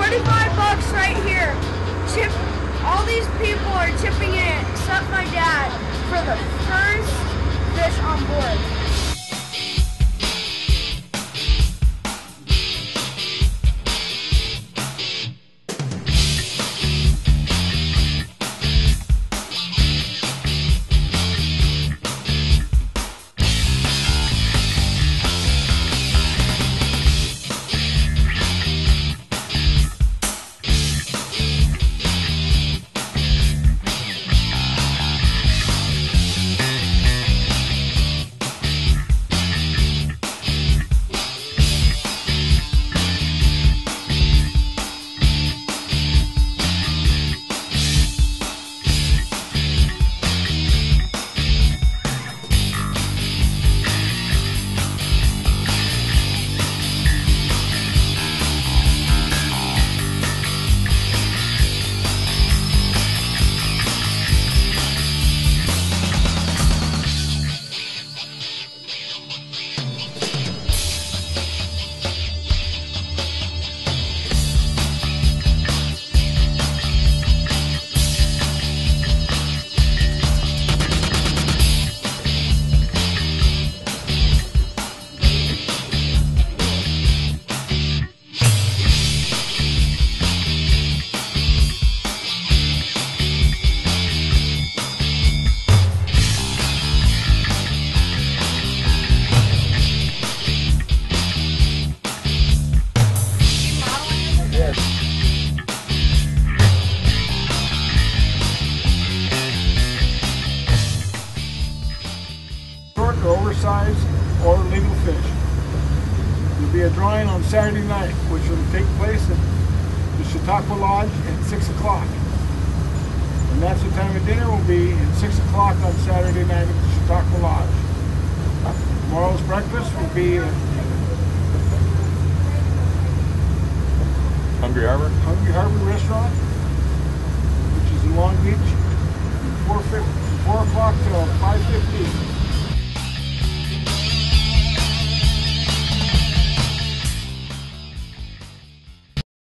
$45 right here. Chip. All these people are chipping in, except my dad, for the first fish on board. Oversized or legal fish. There'll be a drawing on Saturday night, which will take place at the Chautauqua Lodge at 6 o'clock. And that's the time of dinner will be at 6 o'clock on Saturday night at the Chautauqua Lodge. Tomorrow's breakfast will be at Hungry Harbor Restaurant, which is in Long Beach, from 4 o'clock till 5:15.